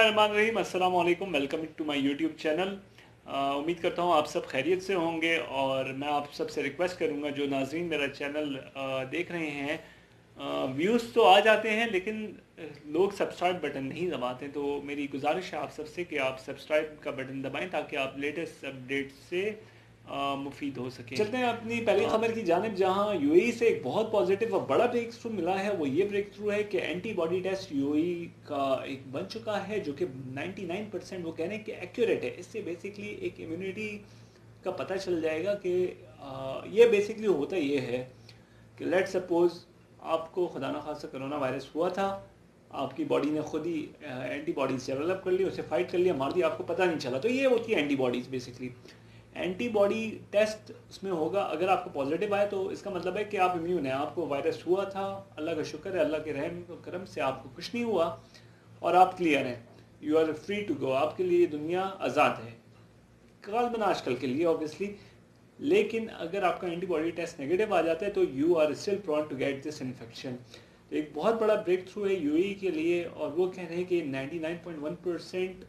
बिस्मिल्लाहिर्रहमानिर्रहीम, अस्सलाम वालेकुम। Welcome to my YouTube channel. उम्मीद करता हूँ आप सब खैरियत से होंगे और मैं आप सबसे रिक्वेस्ट करूँगा जो नाज़रीन मेरा चैनल देख रहे हैं, व्यूज़ तो आ जाते हैं लेकिन लोग सब्सक्राइब बटन नहीं दबाते, तो मेरी गुजारिश है आप सबसे कि आप सब्सक्राइब का बटन दबाएं ताकि आप लेटेस्ट अपडेट से मुफीद हो सकें। चलते हैं अपनी पहली खबर की जानिब, जहां यूएई से एक बहुत पॉजिटिव और बड़ा ब्रेक थ्रू मिला है। वो ये ब्रेक थ्रू है कि एंटीबॉडी टेस्ट यूएई का एक बन चुका है जो कि 99% वो कह रहे हैं कि एक्यूरेट है। इससे बेसिकली एक इम्यूनिटी का पता चल जाएगा कि ये बेसिकली होता ये है कि लेट सपोज आपको खुदा न खास्ता कोरोना वायरस हुआ था, आपकी बॉडी ने खुद ही एंटीबॉडीज़ डेवलप कर ली, उसे फाइट कर लिया, मार दिया, आपको पता नहीं चला। तो ये होती है एंटीबॉडीज़। बेसिकली एंटीबॉडी टेस्ट उसमें होगा, अगर आपको पॉजिटिव आए तो इसका मतलब है कि आप इम्यून है, आपको वायरस हुआ था, अल्लाह का शुक्र है, अल्लाह के रहम करम से आपको कुछ नहीं हुआ और आप क्लियर हैं, you are free to go, आपके लिए दुनिया आज़ाद है, गालिबन आजकल के लिए ऑब्वियसली। लेकिन अगर आपका एंटीबॉडी टेस्ट नेगेटिव आ जाता है तो you are still prone to get this infection. तो एक बहुत बड़ा ब्रेक थ्रू है यूएई के लिए और वो कह रहे हैं कि 99.1%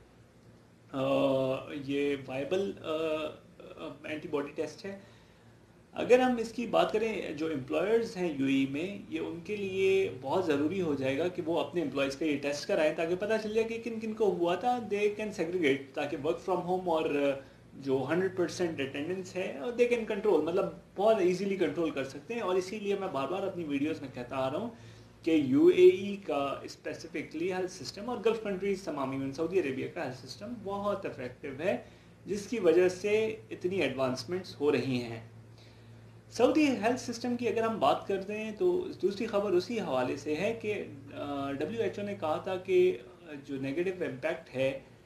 ये वायबल एंटीबॉडी टेस्ट है। अगर हम इसकी बात करें, जो एम्प्लॉयर्स हैं यूएई में, ये उनके लिए बहुत ज़रूरी हो जाएगा कि वो अपने एम्प्लॉयज़ का ये टेस्ट कराएं ताकि पता चल जाए कि किन किन को हुआ था, दे कैन सेग्रीगेट, ताकि वर्क फ्रॉम होम और जो 100% अटेंडेंस है दे कैन कंट्रोल, मतलब बहुत इजीली कंट्रोल कर सकते हैं। और इसीलिए मैं बार बार अपनी वीडियोस में कहता आ रहा हूँ कि यूएई का स्पेसिफिकली हेल्थ सिस्टम और गल्फ कंट्रीज तमाम, इवन सऊदी अरेबिया का हेल्थ सिस्टम बहुत इफेक्टिव है, जिसकी वजह से इतनी एडवांसमेंट्स हो रही हैं। सऊदी हेल्थ सिस्टम की अगर हम बात करते हैं तो दूसरी खबर उसी हवाले से है कि WHO ने कहा था कि जो नेगेटिव इम्पैक्ट है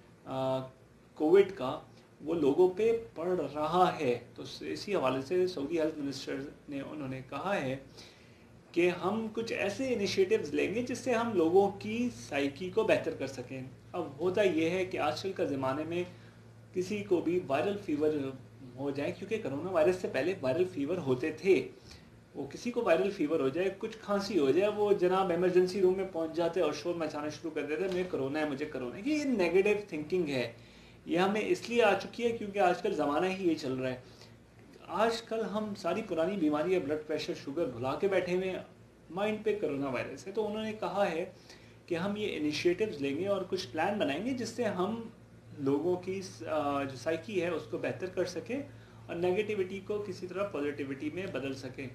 कोविड का वो लोगों पे पड़ रहा है। तो इसी हवाले से सऊदी हेल्थ मिनिस्टर ने उन्होंने कहा है कि हम कुछ ऐसे इनिशिएटिव्स लेंगे जिससे हम लोगों की साइकी को बेहतर कर सकें। अब होता ये है कि आजकल का ज़माने में किसी को भी वायरल फीवर हो जाए, क्योंकि कोरोना वायरस से पहले वायरल फीवर होते थे, वो किसी को वायरल फीवर हो जाए, कुछ खांसी हो जाए, वो जनाब इमरजेंसी रूम में पहुंच जाते और शोर मचाना शुरू कर देते, मुझे कोरोना है, मुझे कोरोना है। ये नेगेटिव थिंकिंग है, ये हमें इसलिए आ चुकी है क्योंकि आजकल ज़माना ही ये चल रहा है। आजकल हम सारी पुरानी बीमारियाँ, ब्लड प्रेशर, शुगर भुला के बैठे हुए हैं, माइंड पे कोरोना वायरस है। तो उन्होंने कहा है कि हम ये इनिशिएटिव्स लेंगे और कुछ प्लान बनाएंगे जिससे हम लोगों की जो साइकी है उसको बेहतर कर सकें और नेगेटिविटी को किसी तरह पॉजिटिविटी में बदल सकें।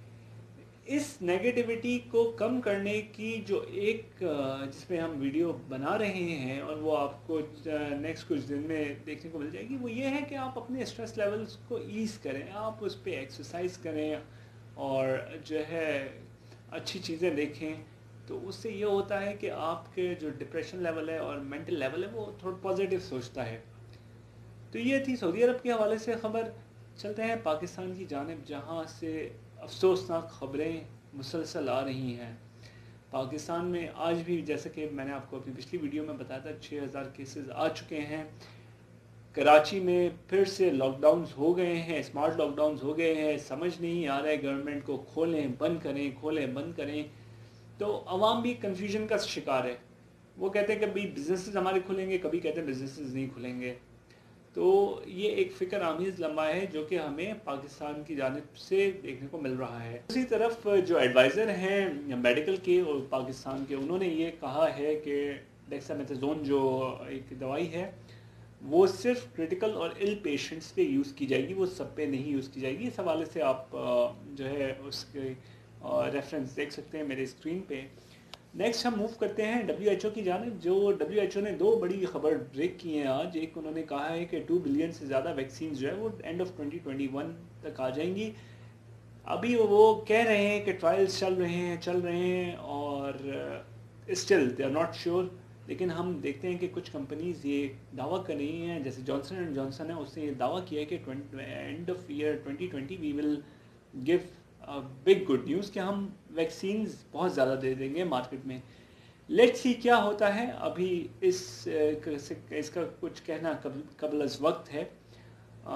इस नेगेटिविटी को कम करने की जो एक जिसमें हम वीडियो बना रहे हैं और वो आपको नेक्स्ट कुछ दिन में देखने को मिल जाएगी, वो ये है कि आप अपने स्ट्रेस लेवल्स को ईज़ करें, आप उस पर एक्सरसाइज करें और जो है अच्छी चीज़ें देखें। तो उससे ये होता है कि आपके जो डिप्रेशन लेवल है और मेंटल लेवल है वो थोड़ा पॉजिटिव सोचता है। तो ये थी सऊदी अरब के हवाले से ख़बर। चलते हैं पाकिस्तान की जानिब, जहाँ से अफसोसनाक ख़बरें मुसलसल आ रही हैं। पाकिस्तान में आज भी, जैसे कि मैंने आपको अपनी पिछली वीडियो में बताया था, 6000 केसेस आ चुके हैं। कराची में फिर से लॉकडाउन्स हो गए हैं, स्मार्ट लॉकडाउन्स हो गए हैं। समझ नहीं आ रहा है गवर्नमेंट को, खोलें बंद करें, खोलें बंद करें। तो अवाम भी कन्फ्यूजन का शिकार है। वो कहते हैं कभी बिजनेसेस हमारे खुलेंगे, कभी कहते हैं बिजनेसेस नहीं खुलेंगे। तो ये एक फ़िक्र आमीज़ लम्हा है जो कि हमें पाकिस्तान की जानिब से देखने को मिल रहा है। दूसरी तरफ जो एडवाइज़र हैं मेडिकल के और पाकिस्तान के, उन्होंने ये कहा है कि डेक्सामेथासोन जो एक दवाई है वो सिर्फ क्रिटिकल और इल पेशेंट्स पे यूज़ की जाएगी, वो सब पे नहीं यूज़ की जाएगी। इस हवाले से आप जो है उसके रेफरेंस देख सकते हैं मेरे स्क्रीन पे। नेक्स्ट हम मूव करते हैं WHO की जानिब। जो WHO ने दो बड़ी खबर ब्रेक की हैं आज। एक, उन्होंने कहा है कि 2 बिलियन से ज़्यादा वैक्सीन जो है वो एंड ऑफ 2021 तक आ जाएंगी। अभी वो कह रहे हैं कि ट्रायल्स चल रहे हैं और still they are not sure. लेकिन हम देखते हैं कि कुछ कंपनीज़ ये दावा कर रही हैं, जैसे जॉनसन एंड जॉनसन है, उसने ये दावा किया है कि end of year 2020 we will give big good news कि हम वैक्सीन्स बहुत ज़्यादा दे देंगे मार्केट में। लेट्स सी क्या होता है। अभी इसका कुछ कहना कबल अज़ वक्त है।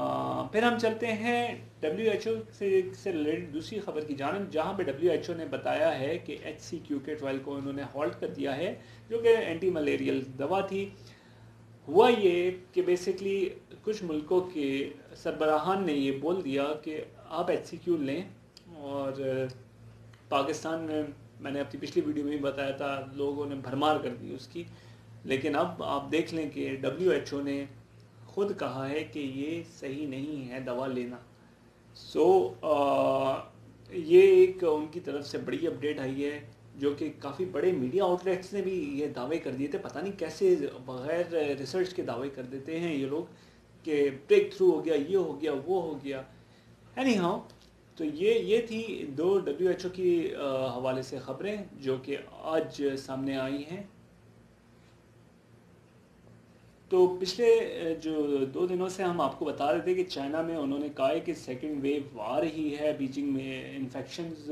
फिर हम चलते हैं WHO से रिलेटेड दूसरी खबर की जानिब, जहां पे WHO ने बताया है कि HCQ के ट्रायल को उन्होंने हॉल्ट कर दिया है, जो कि एंटी मलेरियल दवा थी। हुआ ये कि बेसिकली कुछ मुल्कों के सरबराहान ने ये बोल दिया कि आप HCQ लें, और पाकिस्तान में मैंने अपनी पिछली वीडियो में भी बताया था, लोगों ने भरमार कर दी उसकी। लेकिन अब आप देख लें कि WHO ने खुद कहा है कि ये सही नहीं है दवा लेना। ये एक उनकी तरफ से बड़ी अपडेट आई है, जो कि काफ़ी बड़े मीडिया आउटलेट्स ने भी ये दावे कर दिए थे। पता नहीं कैसे बगैर रिसर्च के दावे कर देते हैं ये लोग कि ब्रेक थ्रू हो गया, ये हो गया, वो हो गया। एनी हाउ, तो ये थी दो WHO की हवाले से ख़बरें जो कि आज सामने आई हैं। तो पिछले जो 2 दिनों से हम आपको बता रहे थे कि चाइना में उन्होंने कहा है कि सेकेंड वेव आ रही है, बीजिंग में इन्फेक्शंस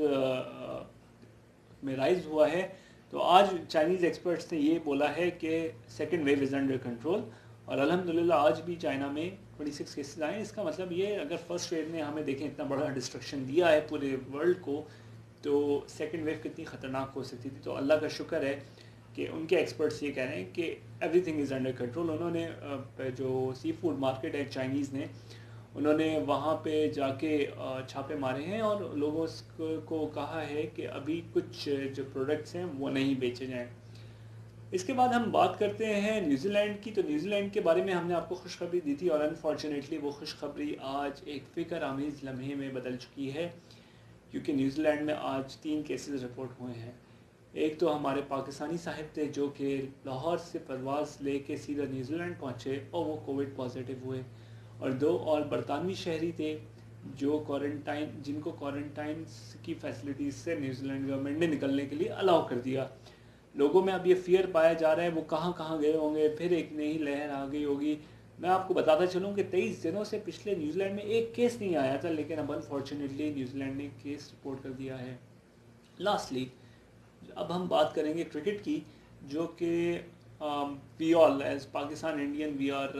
में राइज हुआ है। तो आज चाइनीज़ एक्सपर्ट्स ने ये बोला है कि second wave is under control, और अल्हम्दुलिल्लाह आज भी चाइना में 26 केसेस आए। इसका मतलब ये, अगर फर्स्ट वेव ने हमें देखें इतना बड़ा डिस्ट्रक्शन दिया है पूरे वर्ल्ड को, तो सेकेंड वेव कितनी ख़तरनाक हो सकती थी। तो अल्लाह का शुक्र है कि उनके एक्सपर्ट्स ये कह रहे हैं कि एवरीथिंग इज़ अंडर कंट्रोल। उन्होंने जो सी फूड मार्केट है चाइनीज़ ने, उन्होंने वहाँ पे जाके छापे मारे हैं और लोगों को कहा है कि अभी कुछ जो प्रोडक्ट्स हैं वो नहीं बेचे जाएं। इसके बाद हम बात करते हैं न्यूजीलैंड की। तो न्यूजीलैंड के बारे में हमने आपको खुशखबरी दी थी, और अनफॉर्चुनेटली वो खुशखबरी आज एक फ़िक्र आमेज़ लम्हे में बदल चुकी है, क्योंकि न्यूजीलैंड में आज 3 केसेस रिपोर्ट हुए हैं। एक तो हमारे पाकिस्तानी साहिब थे जो कि लाहौर से परवाज़ लेके सीधा न्यूजीलैंड पहुँचे और वो कोविड पॉजिटिव हुए, और 2 और बरतानवी शहरी थे जो जिनको क्वारंटाइन की फैसिलिटीज़ से न्यूजीलैंड गवर्नमेंट ने निकलने के लिए अलाउ कर दिया। लोगों में अब ये फियर पाया जा रहा है वो कहाँ कहाँ गए होंगे, फिर एक नई लहर आ गई होगी। मैं आपको बताता चलूँ कि 23 दिनों से पिछले न्यूजीलैंड में एक केस नहीं आया था, लेकिन अब अनफॉर्चुनेटली न्यूजीलैंड ने केस रिपोर्ट कर दिया है। लास्टली अब हम बात करेंगे क्रिकेट की, जो कि we all as Pakistan Indian we are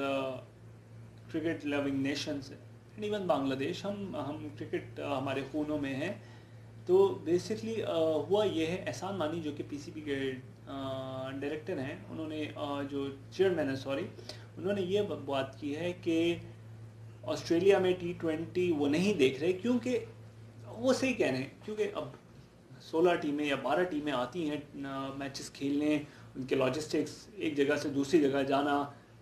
cricket loving nations, and even Bangladesh, हम क्रिकेट हमारे खूनों में है। तो बेसिकली हुआ ये है, एहसान मानी जो कि PCB के डायरेक्टर हैं, उन्होंने जो चेयरमैन है सॉरी, उन्होंने ये बात की है कि ऑस्ट्रेलिया में T20 वो नहीं देख रहे, क्योंकि वो सही कह रहे हैं, क्योंकि अब 16 टीमें या 12 टीमें आती हैं मैचेस खेलने, उनके लॉजिस्टिक्स, एक जगह से दूसरी जगह जाना,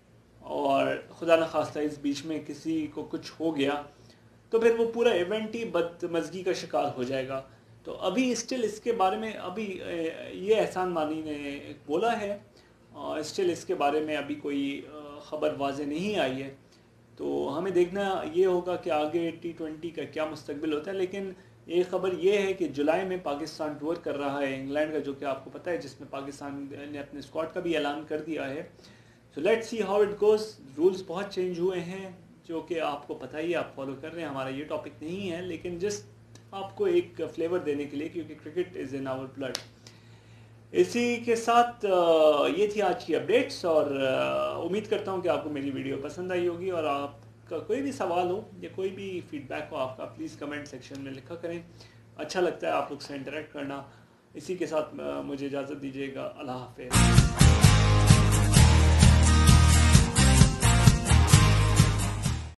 और खुदा न खास्ता इस बीच में किसी को कुछ हो गया तो फिर वो पूरा इवेंट ही बदमज़गी का शिकार हो जाएगा। तो अभी स्टिल इसके बारे में अभी ये एहसान मानी ने बोला है, स्टिल इसके बारे में अभी कोई ख़बर वाज़े नहीं आई है। तो हमें देखना ये होगा कि आगे T20 का क्या मुस्तकबिल होता है। लेकिन एक ख़बर ये है कि जुलाई में पाकिस्तान टूर कर रहा है इंग्लैंड का, जो कि आपको पता है, जिसमें पाकिस्तान ने अपने स्क्वाड का भी ऐलान कर दिया है। So let's see how it goes. Rules बहुत चेंज हुए हैं, जो कि आपको पता ही, आप फॉलो कर रहे हैं। हमारा ये टॉपिक नहीं है, लेकिन जस्ट आपको एक फ्लेवर देने के लिए, क्योंकि cricket is in our blood. इसी के साथ ये थी आज की अपडेट्स, और उम्मीद करता हूँ कि आपको मेरी वीडियो पसंद आई होगी। और आपका कोई भी सवाल हो या कोई भी फीडबैक हो आपका, प्लीज़ कमेंट सेक्शन में लिखा करें। अच्छा लगता है आप लोग से इंटरेक्ट करना। इसी के साथ मुझे इजाज़त दीजिएगा। अल्लाह हाफ़िज़।